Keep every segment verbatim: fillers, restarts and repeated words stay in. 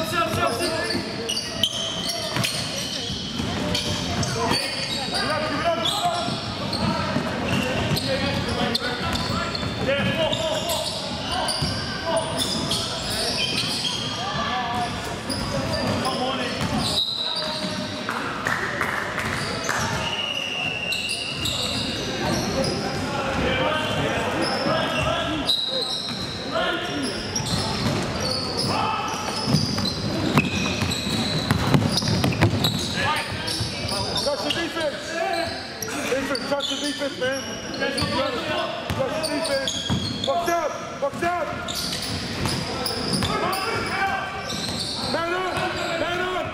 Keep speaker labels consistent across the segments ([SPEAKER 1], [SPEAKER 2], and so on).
[SPEAKER 1] Touch the defense, man. Touch the defense. Box out. Box out. Man on. Man on.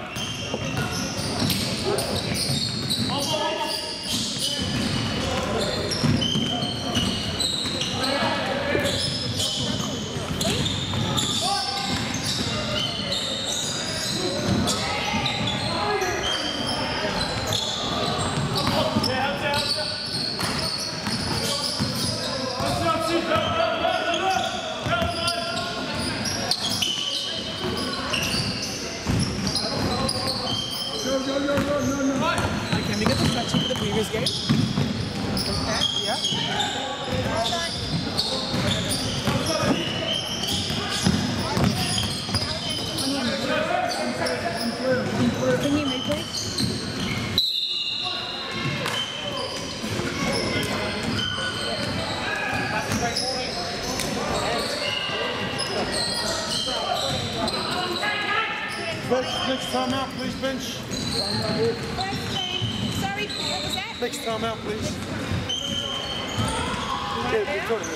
[SPEAKER 2] Can we get the touch into the previous game? Okay, yeah.
[SPEAKER 3] Can you move, please?
[SPEAKER 1] Next time out, please, bench.
[SPEAKER 3] Sorry, what was that?
[SPEAKER 1] Next time out, please. Yeah, good talking.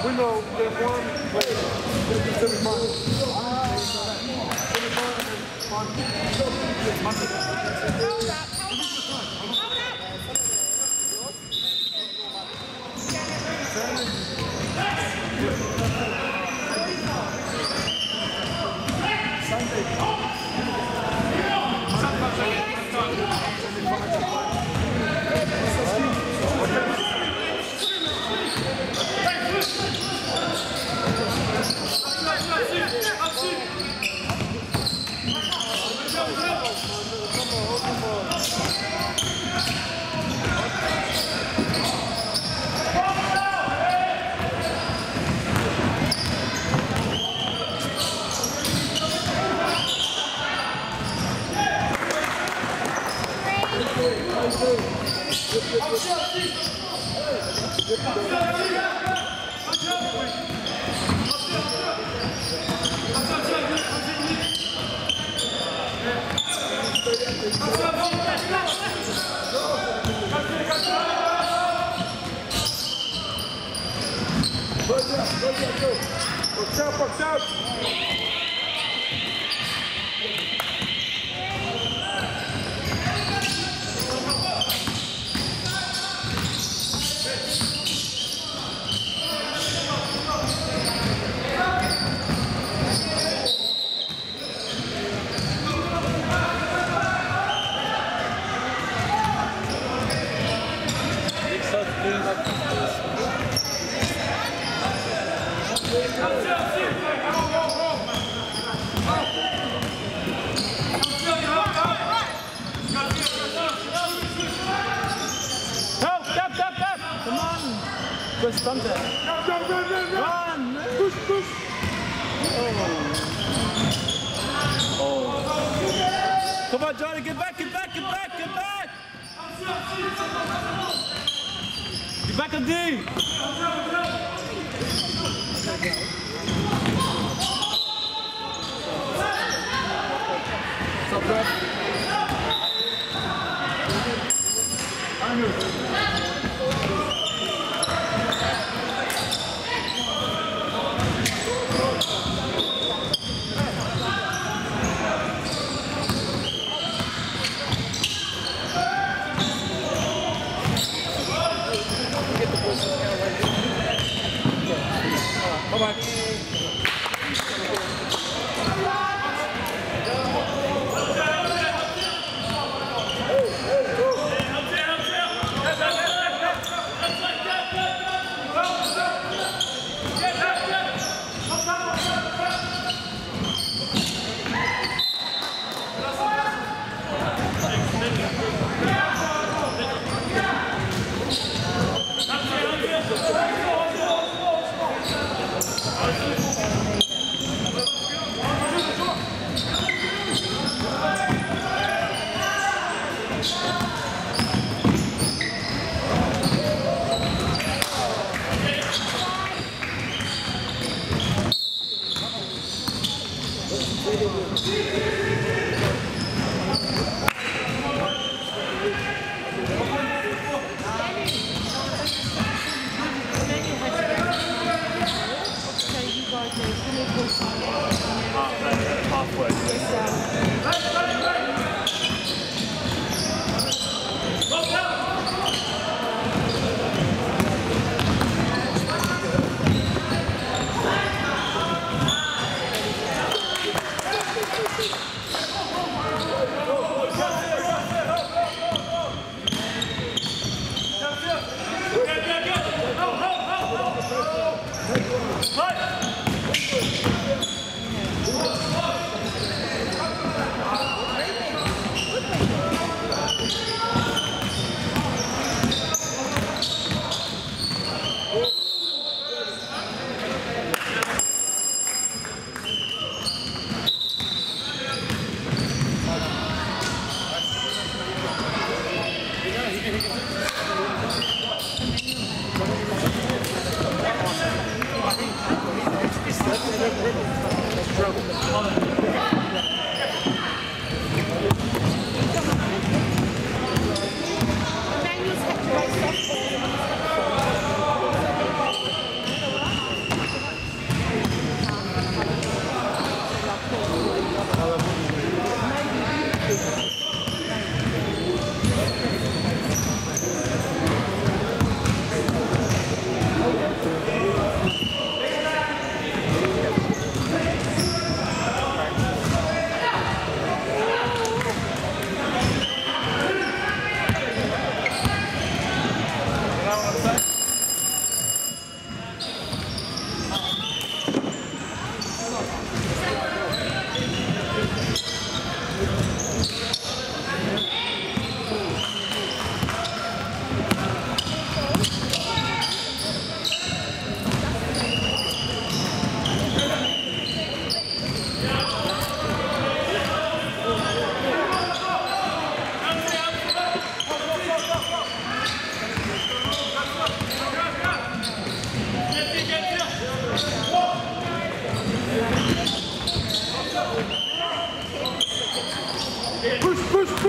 [SPEAKER 1] We know that one player that the semifinals. Watch out, watch out!
[SPEAKER 2] Push, come there.
[SPEAKER 1] Run, run, run, run,
[SPEAKER 2] Run!
[SPEAKER 1] Push, push!
[SPEAKER 2] Oh. Oh. Come on, Johnny, get back, get back, get back, get back! Get back on D! What's up, bro? I knew. Bye-bye.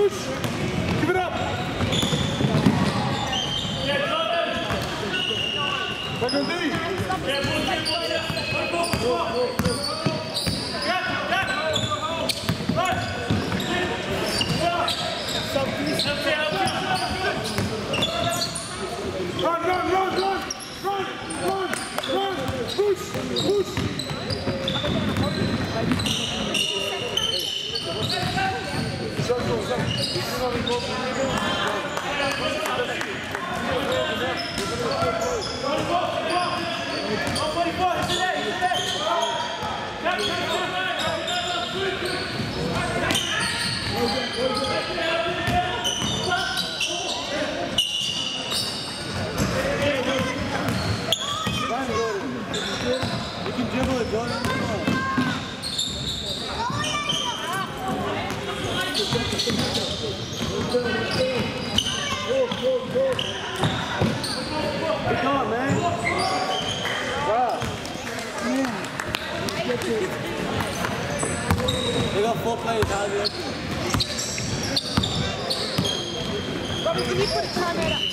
[SPEAKER 1] push. Give it up. Back on D. Run, run, run, run, run, run, run, push, push.
[SPEAKER 2] You can dribble it, bro. Come on, man. Wow. They got four players out there.
[SPEAKER 3] Robbie, can you put a timer up?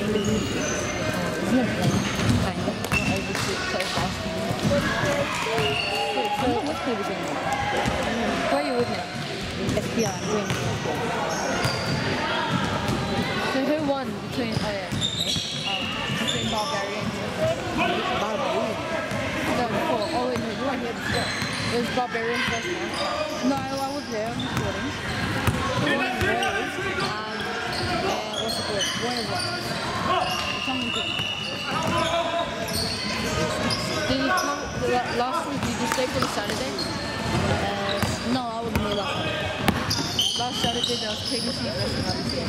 [SPEAKER 4] Isn't it boring? Kind of. Not able to so fast. Wait, so what's Glebe doing? Where are you with now? S B I, I'm doing S B I. So who won between, oh yeah, okay. Um, between Barbarians and Barbarians? No, before, oh wait, no, you weren't here before. It was Barbarians versus Mankind. No, I was there, I'm recording. Who won the race? Um, uh, what's it called? Warrior Rock. Something good. Did you come the, last week? Did you stay for the Saturday? Uh, no, I wasn't here last week. Last Saturday there was K B C versus R B C.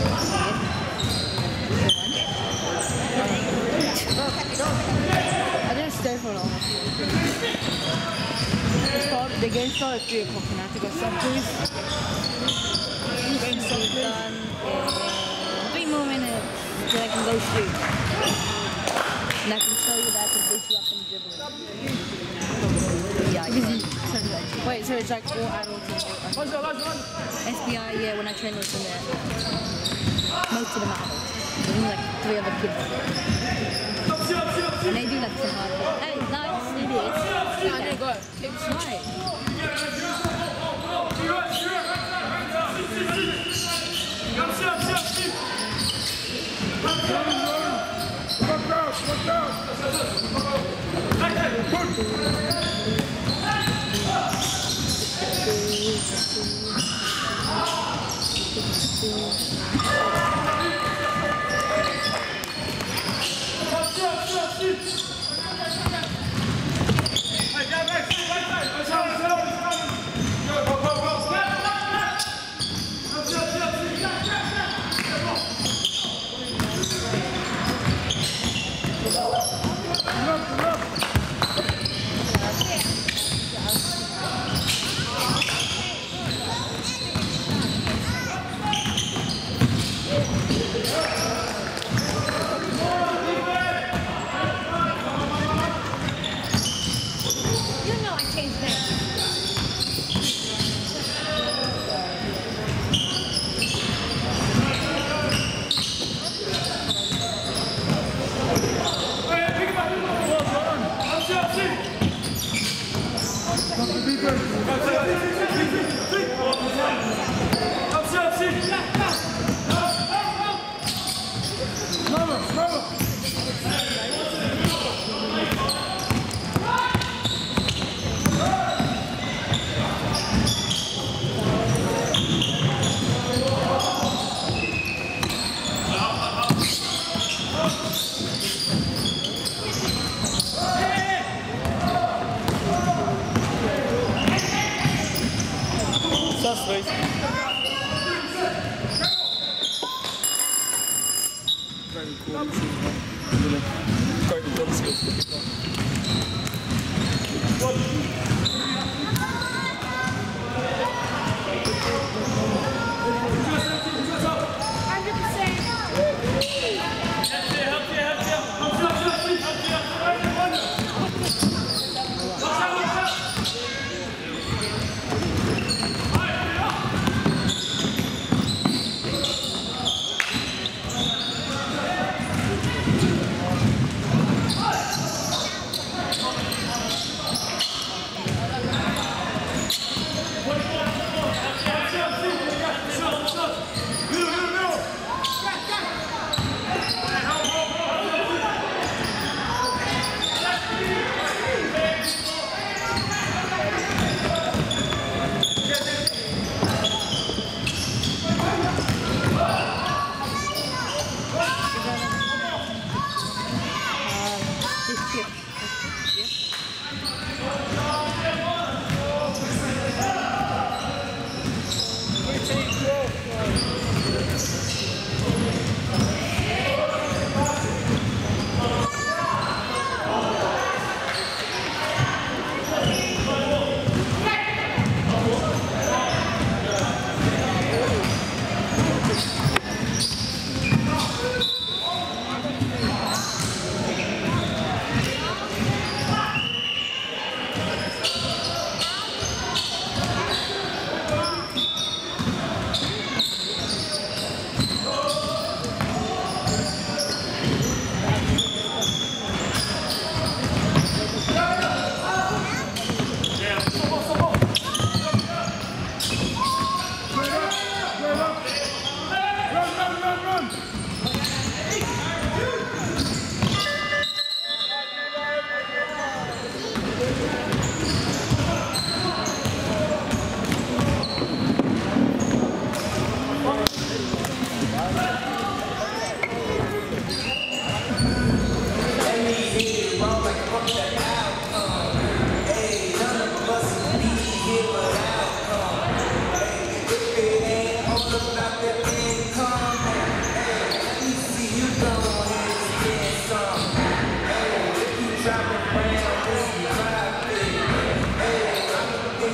[SPEAKER 4] I didn't stay for long. Started, the game started at three o'clock and I had to go sub-quiz. Done in three more minutes till I can go sleep. And I can show you that I can beat you up in dribbling. Yeah, I can. Wait, so it's like all adults and S B I, yeah, when I train with them there. Most of them are adults. There's only like three other kids. And they do like some hard. Hey, nice, it is. Yeah, there you go. It's nice.
[SPEAKER 1] Look out! Look out!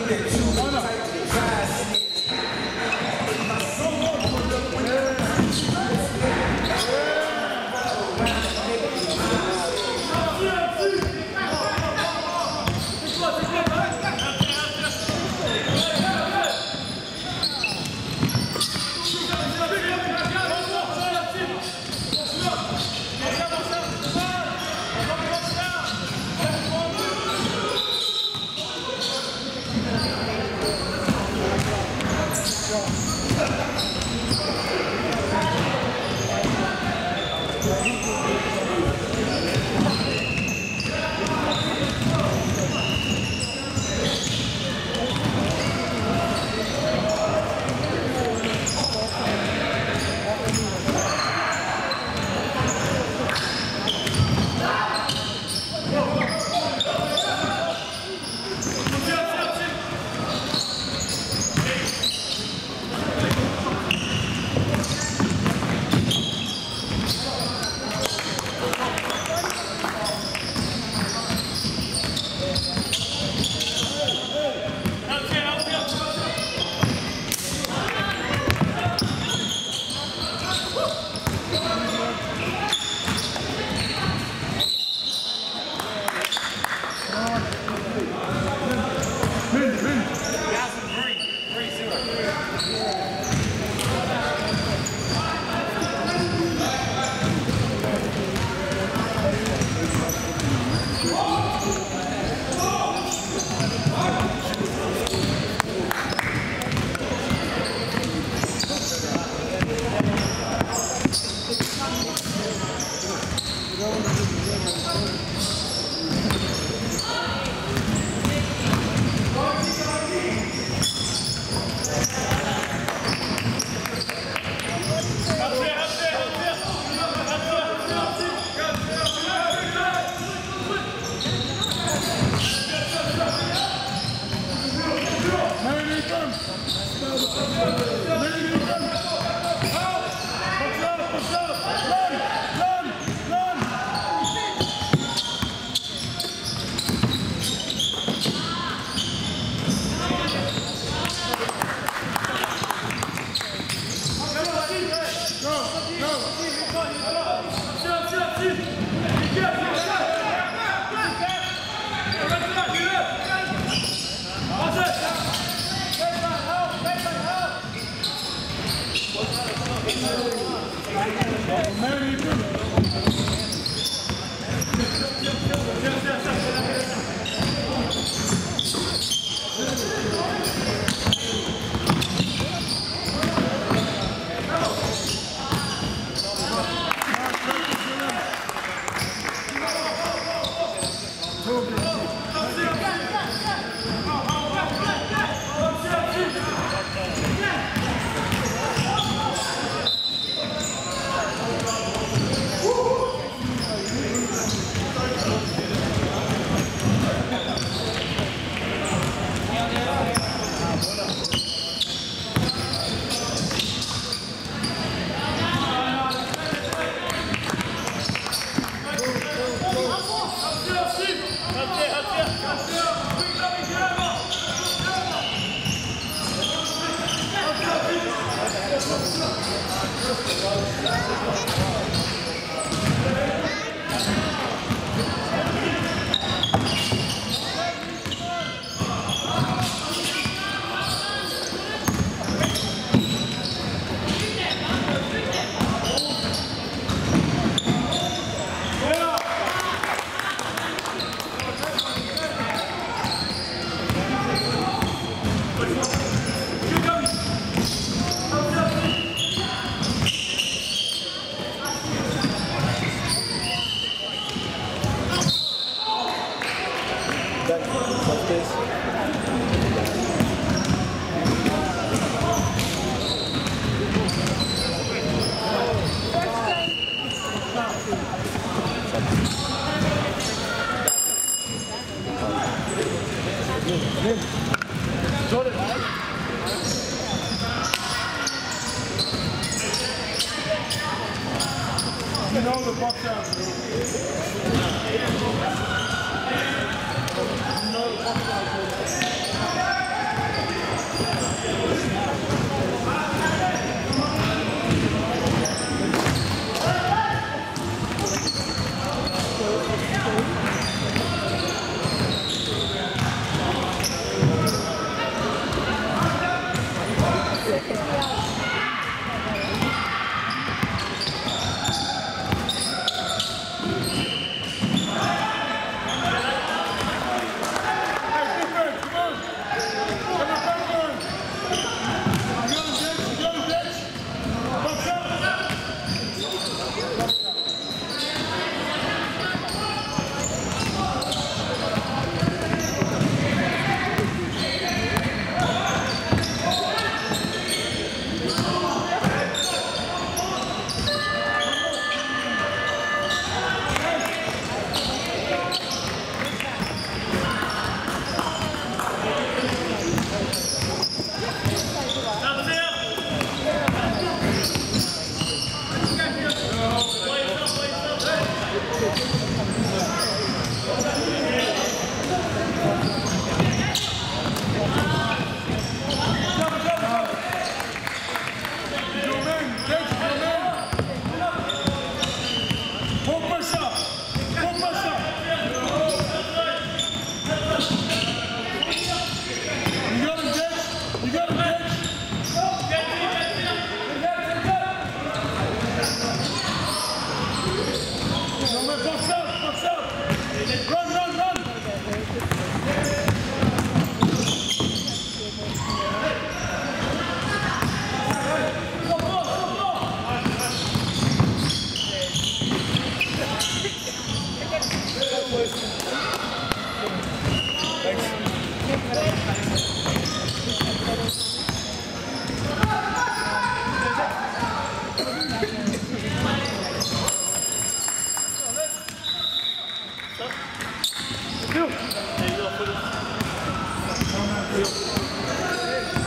[SPEAKER 1] You know the box out.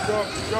[SPEAKER 1] Go, go.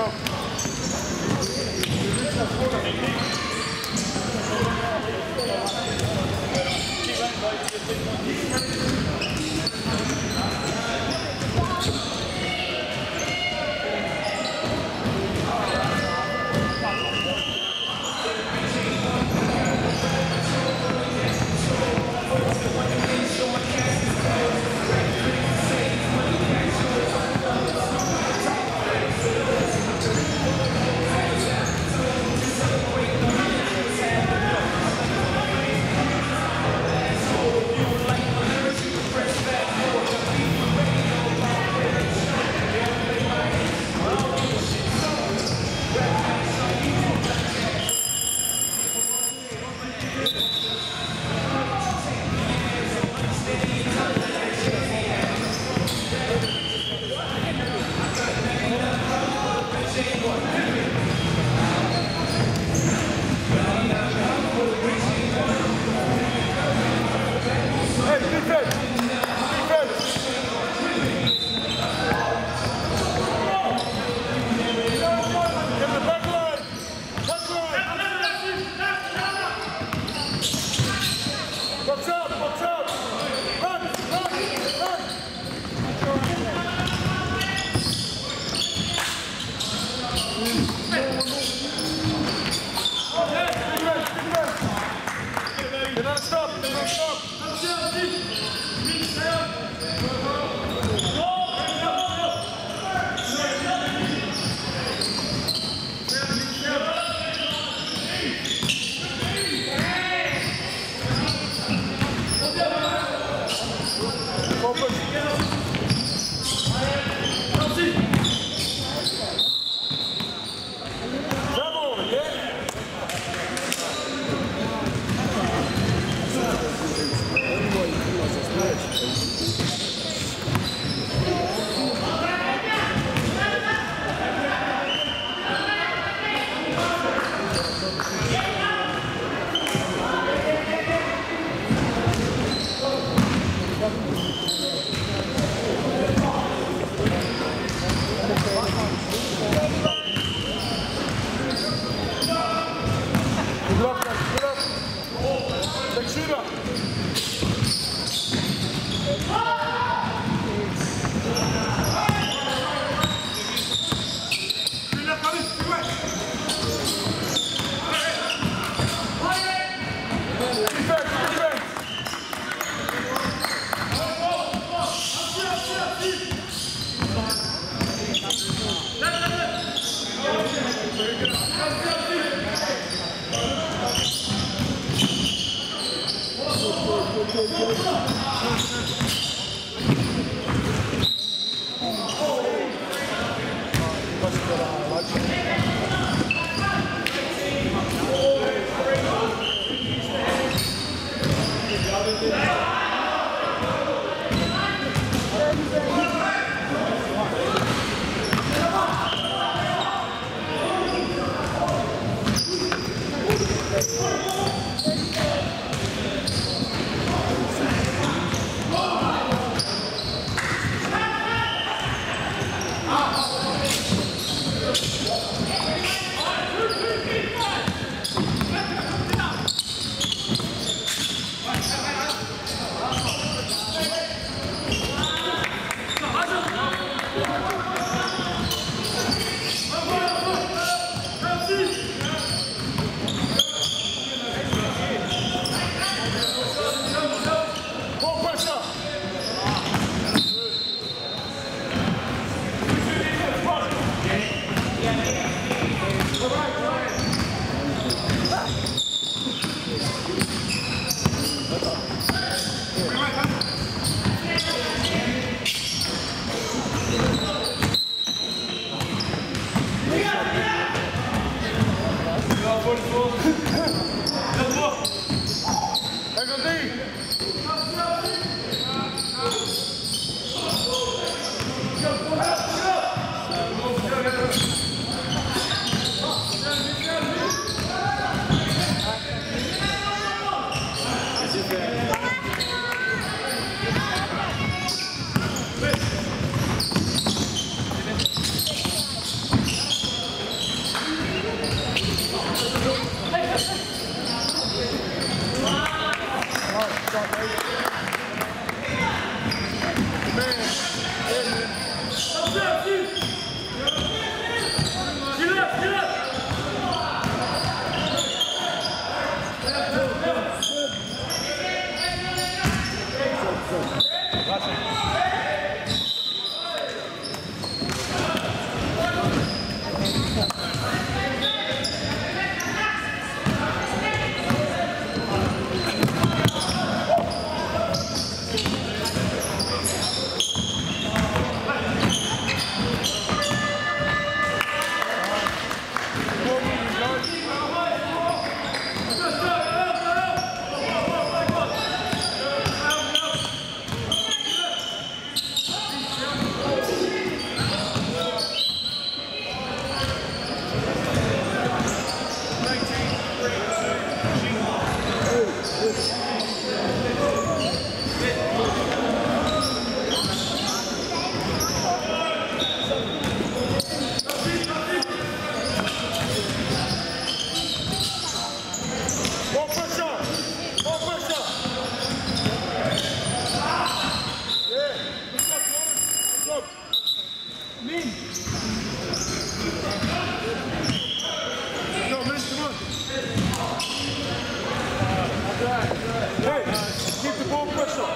[SPEAKER 1] Go, Min, come on. Hey, keep the ball pressure.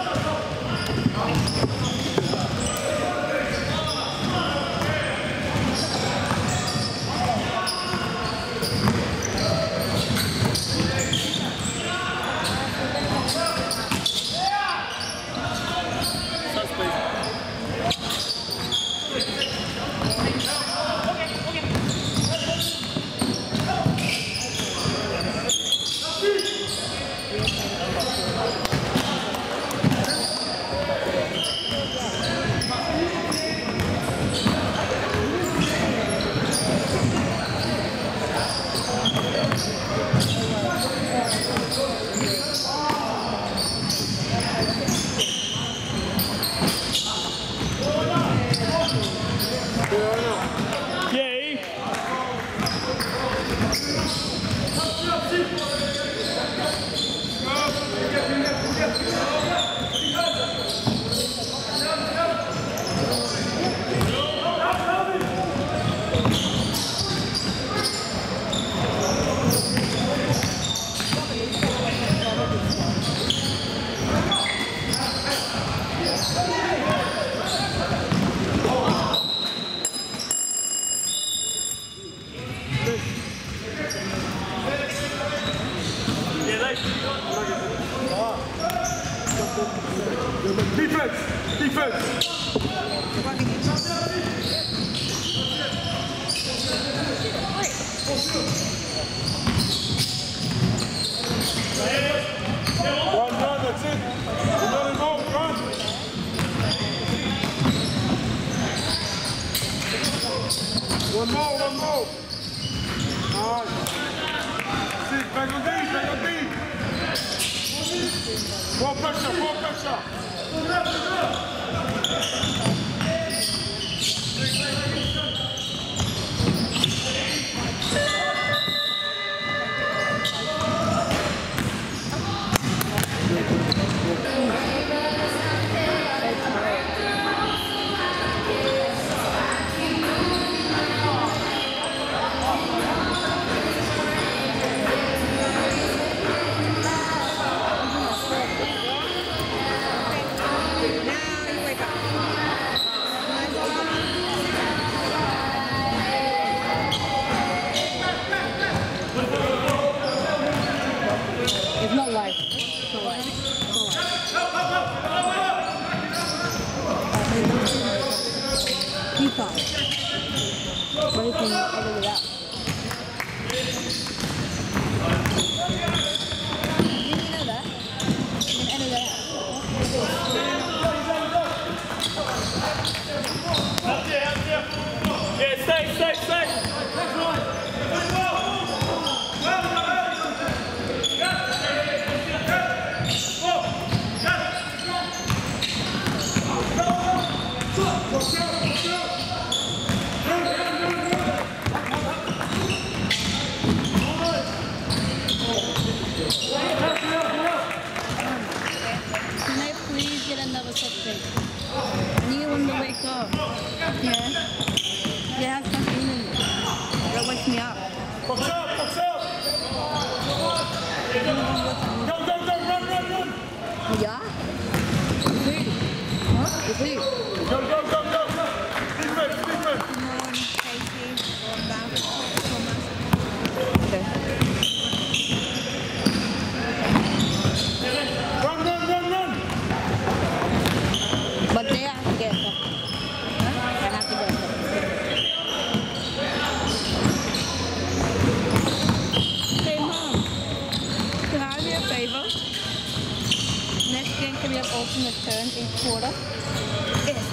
[SPEAKER 1] Defense! Defense! Run, run, that's it. Another goal, run. One more, one more. All right. Sit, back on D, back on D. More pressure, more pressure.
[SPEAKER 4] It's not live. It's not live. It's not live. You thought. But you can edit it out. Didn't you know that? You can edit it out.
[SPEAKER 2] Yeah, stay, stay, stay.
[SPEAKER 4] Can I please get another subject? I need one to wake up. Yeah? Yeah, have caffeine in it. That wakes me up.
[SPEAKER 1] Box up, box up. Go, go, go, run, run, run.
[SPEAKER 4] Yeah? Food. Huh? The food.
[SPEAKER 1] Go, go, go, go. Defense, defense.
[SPEAKER 4] Okay.
[SPEAKER 1] Run, run, run, run.
[SPEAKER 4] But they have to get something. Huh? They have to get something. Hey, Mom. Can I do you a favor? Next game, can we have alternate turns each quarter? Yes.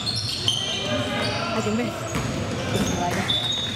[SPEAKER 4] I can miss. Like that.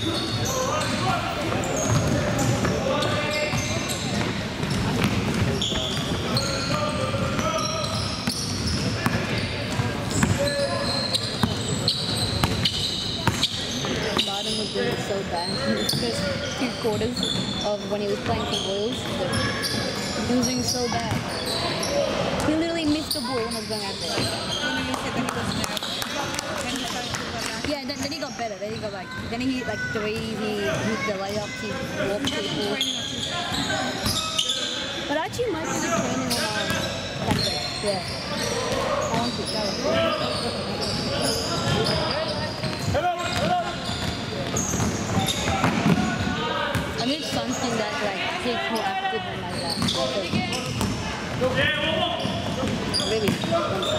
[SPEAKER 4] Martin was doing it so bad. His first two quarters of when he was playing for Royals, losing so bad. He literally missed the ball when I was going out there. Yeah, Yeah, then, then he got better. Then he got like, then he hit like three, he hit the layups, he walked people. But actually might be the training around Saturday. Yeah. I want to go. I need something that like keeps me active and like that. Really want something like that.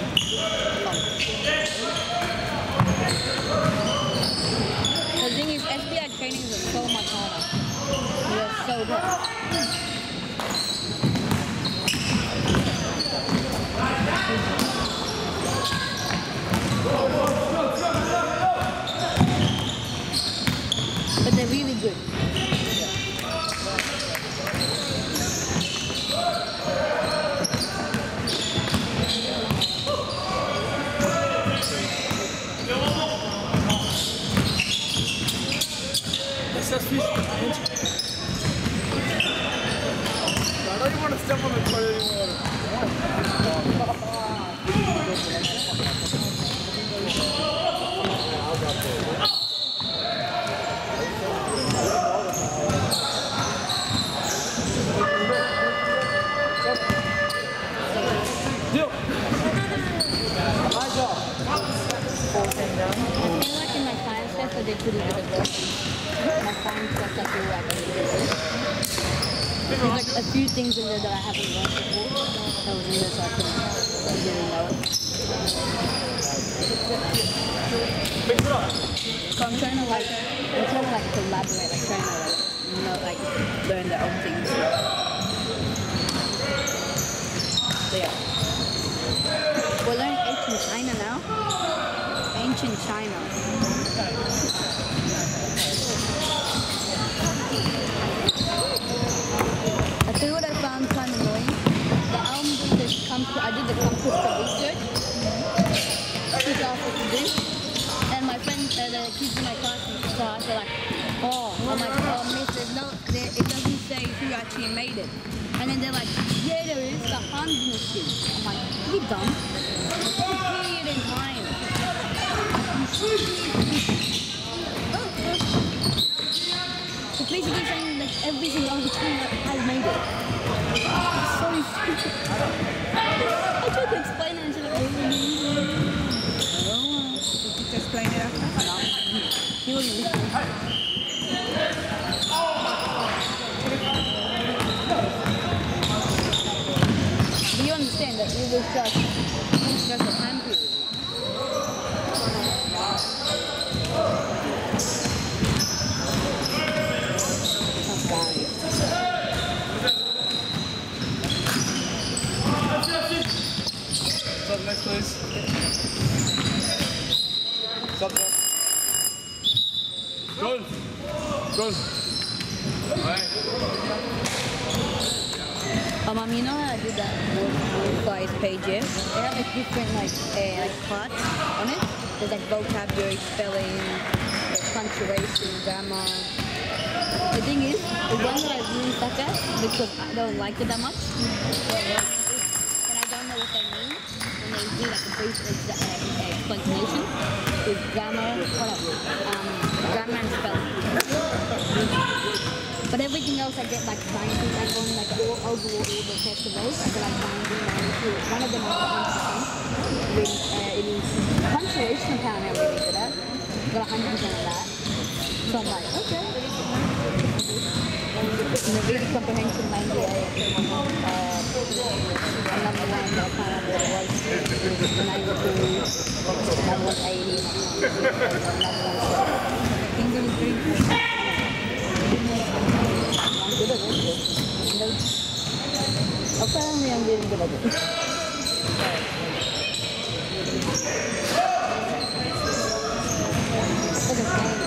[SPEAKER 4] The thing is, S B I trainings are so much harder. They're so good. But they're really good.
[SPEAKER 1] I don't even want to step on the toilet anymore.
[SPEAKER 4] I feel like in my science test I did pretty good at this. My science test I feel like I did good. There's like a few things in there that I haven't learned before. That was in there so I couldn't really know it. So I'm trying to like, I'm trying to like collaborate, like trying to like, you know, like learn their own things. So yeah. We're learning ancient China now. Ancient China. I tell you what I found kind of annoying. The album did this compass, I did the compass for research. Which I was supposed to do. And my friends, uh, the kids in my class, class were like, oh, I'm like, oh, miss, there's no, there, it doesn't say who actually made it. And then they're like, yeah, there is, the Han Dynasty. I'm like, are you dumb? Period in time. It's basically saying that every single other king has made it. It's so stupid. I tried to explain it and she's like, oh,
[SPEAKER 3] Did you explain it after?
[SPEAKER 4] no. He wasn't listening. But you understand that it was just, just a time period.
[SPEAKER 2] What's up next, please? What's up, there? Good. Good. Alright.
[SPEAKER 4] Um, um, you know how I did that word size page, yeah? They have like different like, uh, like parts on it. There's like vocabulary, spelling, like punctuation, grammar. The thing is, the one that I really suck at because I don't like it that much, and I don't know what they mean when they do like a brief exa- uh, explanation, is grammar, hold up, um, grammar and spelling. But everything else I get like ninety, like on like all overall all the test of those, I get like ninety, ninety-two. One of them I got one percent. With, uh, it is punctuation apparently I'm really good at. Got one hundred percent of that. So I'm like, okay. And the reading comprehension ninety-eight. Uh, another one that I can't remember what it was. ninety-two. Another one eighty. Another one English reading. I'm good at it. Apparently I'm really good at it. Look at that.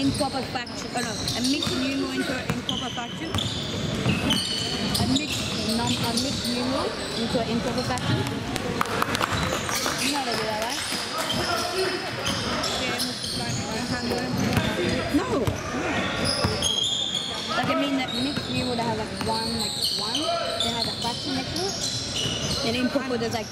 [SPEAKER 4] improper fraction, oh no, a mixed numeral into an improper fraction. A mixed num, a mixed numeral into an improper fraction. You know how to do that, right? No. Like I mean that mixed numeral that has like one, like one, they have a fraction next to it. And improper there's like,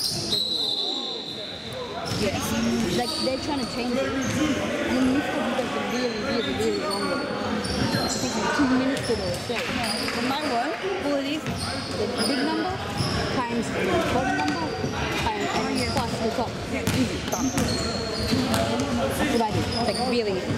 [SPEAKER 4] yes, like they're trying to change it. And then mixed you guys are really, really, really long with it. It takes like two minutes to do it straight. So my one, all of these, the big number times the bottom number times and plus the top. Easy, done. That's what I do. Like really easy.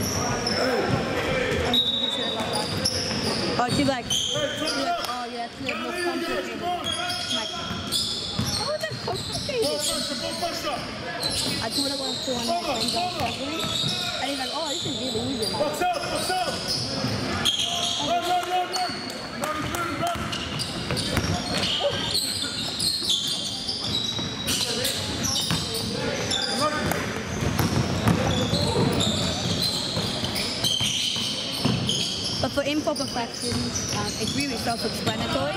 [SPEAKER 4] Oh, she's like, she's like, oh yeah, it's a little more complicated. I'm like, oh, that's complicated. I told her once to one of my friends I was struggling, and he's like, oh, this is really easy. Like,
[SPEAKER 1] Box out, box out! Run, run, run, run! Run, run, run!
[SPEAKER 4] But for improper fractions, um, it's really self-explanatory.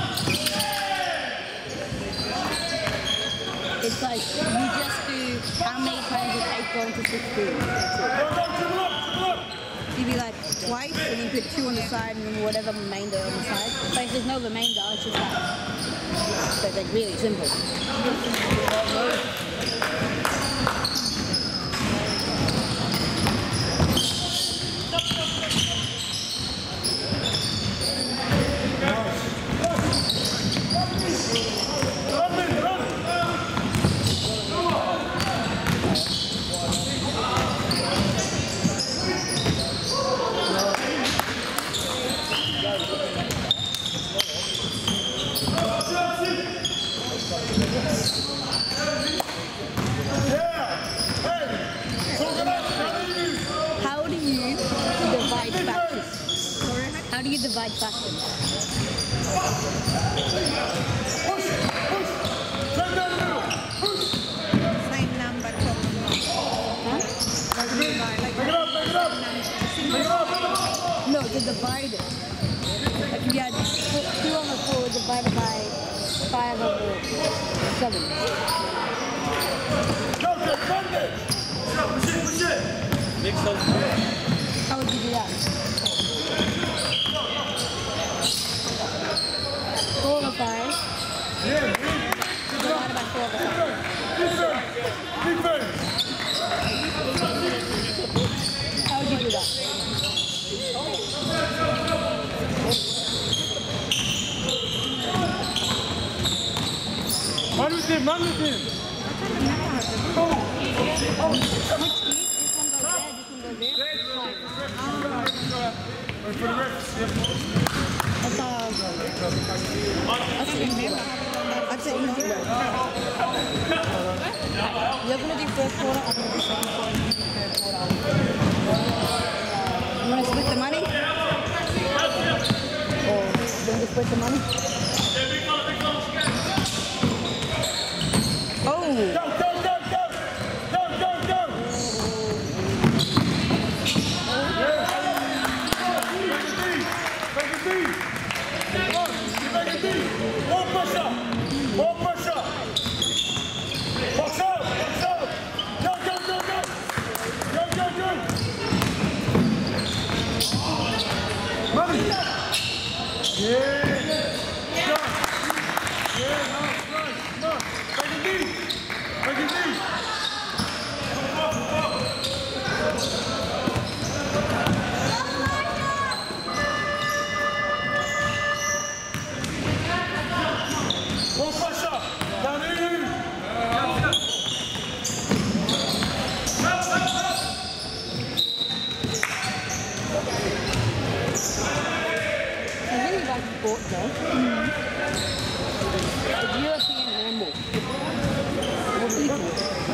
[SPEAKER 4] It's like, you just do how many times is eight going to sixteen. That's it. You'd be like, twice, and then put two on the side, and then whatever remainder on the side. But if there's no remainder, it's just that. So it's like really simple. How do you divide fractions? How do you divide fractions?
[SPEAKER 3] Same number, top
[SPEAKER 4] Huh? No, to divide it. Like if you had two on the four divided by five over seven.
[SPEAKER 2] Mix those.
[SPEAKER 4] How would you do that? Four over five. Divided by four over five. How would you do that?
[SPEAKER 1] Run with him, run with him!
[SPEAKER 4] Which key? This one goes there, this one goes there. Fine.
[SPEAKER 1] Wait for the rest.
[SPEAKER 4] That's how I'll go. That's the easy one. That's the easy one. You're going to do first quarter, I'm going to do second quarter, you do third quarter. You want to split the money? Or you want to split the money? Oh!
[SPEAKER 1] Go, go, go, go! Go, go, go! Yeah! Make it deep! Make it deep! Come on, make it deep! More pressure! More pressure! Box out! Box out! Go, go, go, go! Go, go, go! Money! Yeah! Go! Yeah, nice, nice, nice! Make it deep! Make it deep! More pressure! Down in!
[SPEAKER 4] I really like sport though. Mm-hmm. It's European handball. Or equal.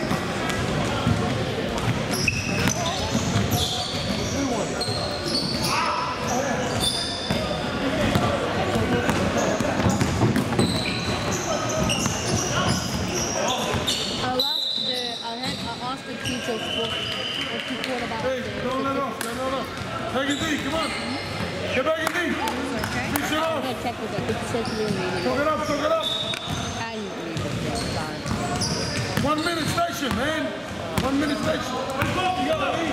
[SPEAKER 4] I'll ask the, I'll, have, I'll ask the teacher what, what she thought about
[SPEAKER 1] Hey,
[SPEAKER 4] the
[SPEAKER 1] don't let off, don't let off. Take it deep. D, come on. Get back in D. Finish it off.
[SPEAKER 4] I'm gonna check with it. It says you're reading.
[SPEAKER 1] Talk it up, talk it up.
[SPEAKER 4] I didn't read it. Sorry.
[SPEAKER 1] One minute station, man. One minute station. You gotta leave.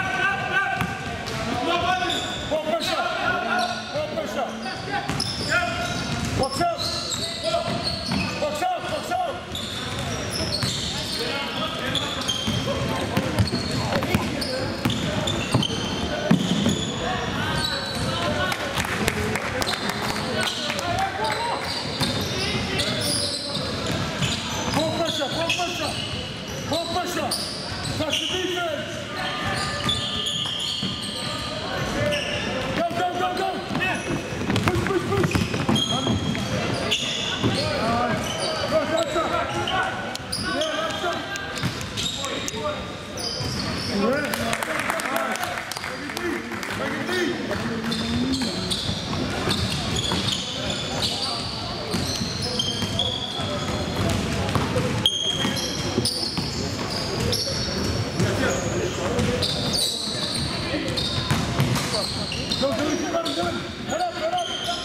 [SPEAKER 1] More pressure. More pressure. Box up. Box up, box up. More pressure, more pressure. More pressure. Touch the defense. Go, go, go, go. Push, push, push. Go, that's up. Yeah, that's up. Yeah. Make it deep. Make it deep. Go, do it, do it, do it. Head up, head up.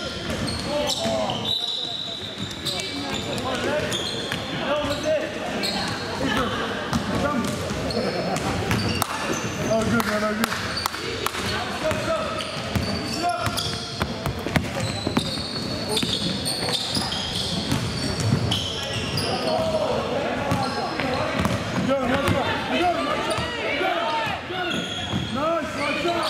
[SPEAKER 1] Oh, good, man, oh, good. You got him, watch out. You got him, watch out. You got him, you got him. Nice, watch out.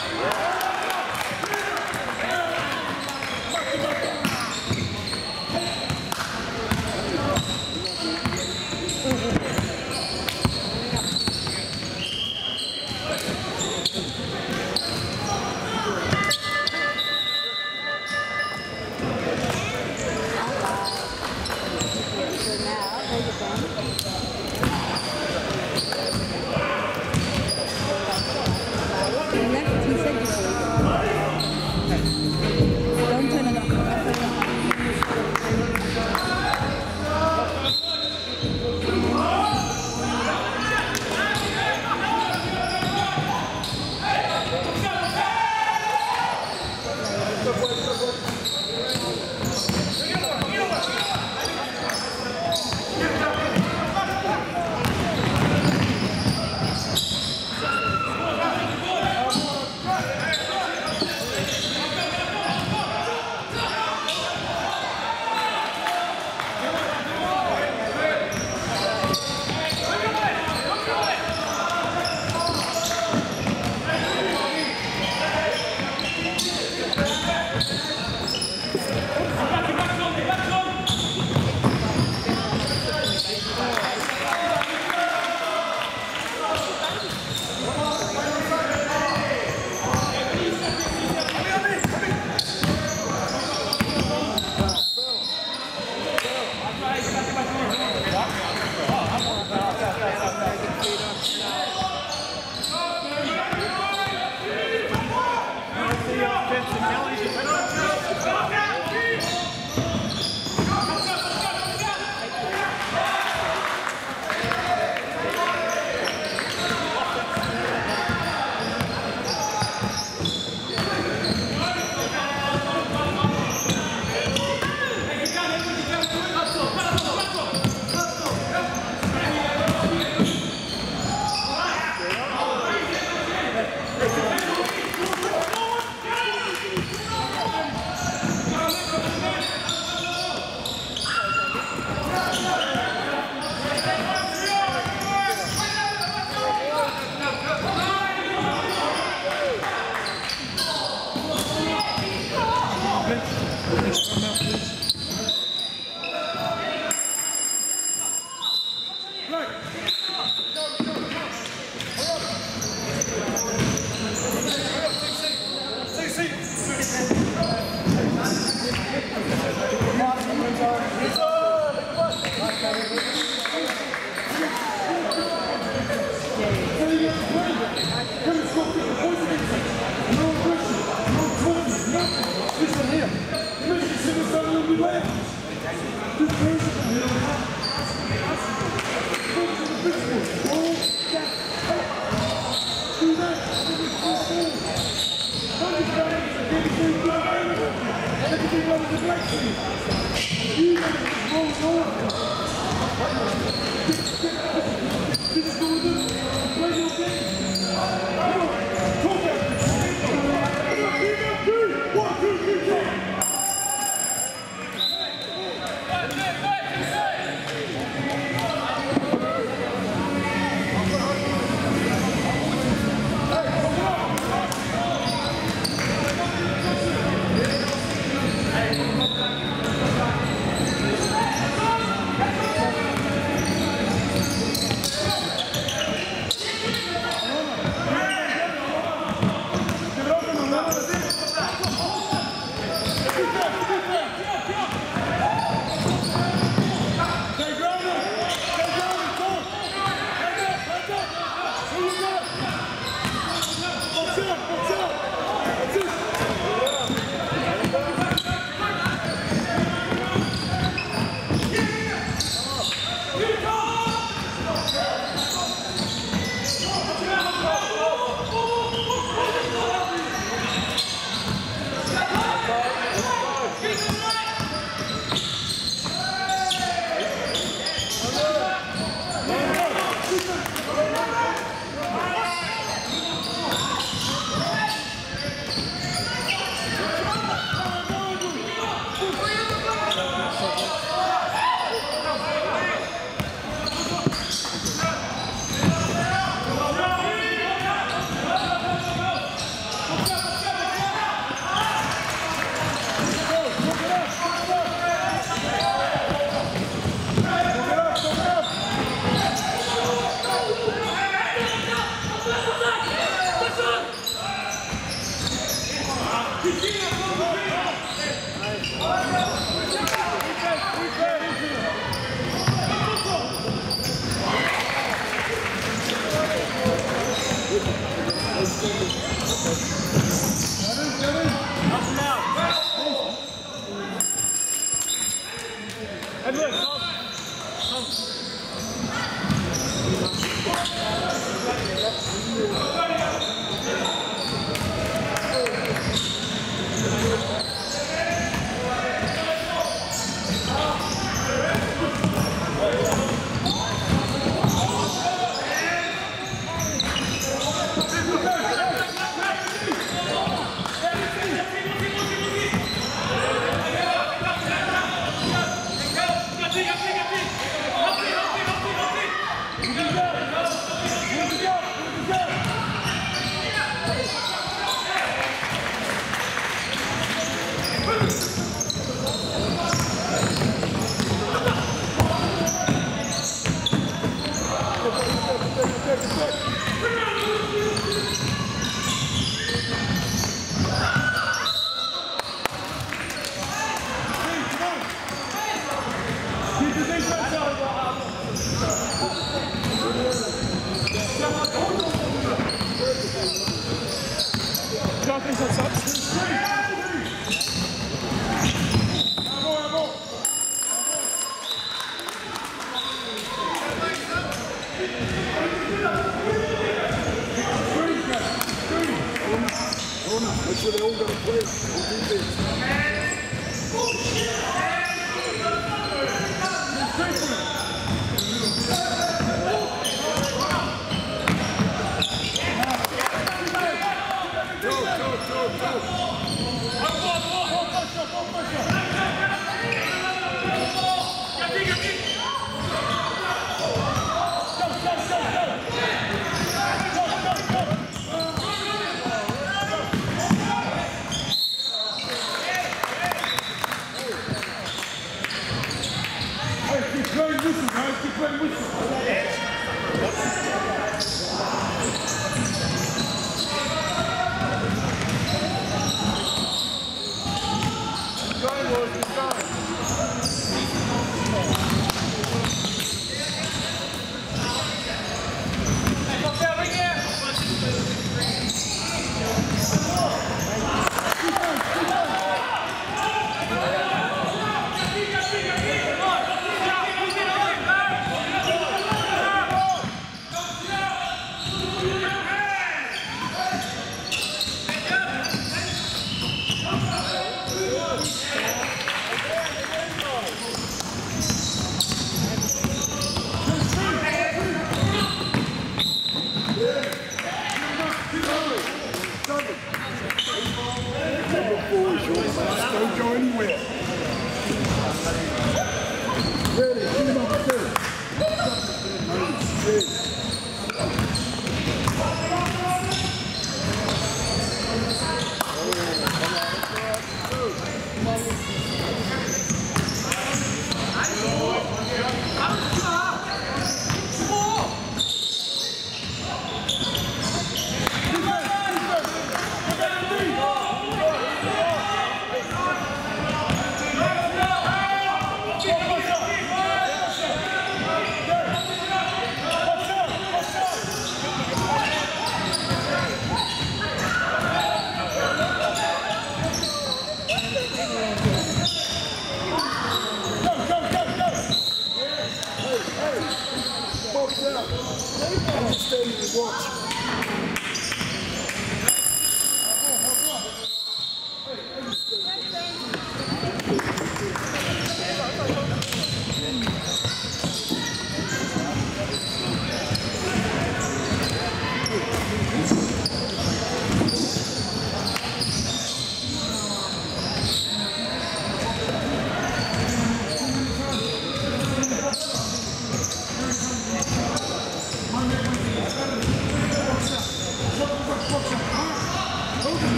[SPEAKER 1] Thank you. Make sure they all got to play on defense. Go, go, go, go. Great. Don't go anywhere. Ready, team number two.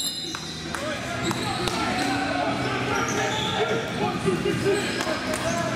[SPEAKER 1] One, two, three, four.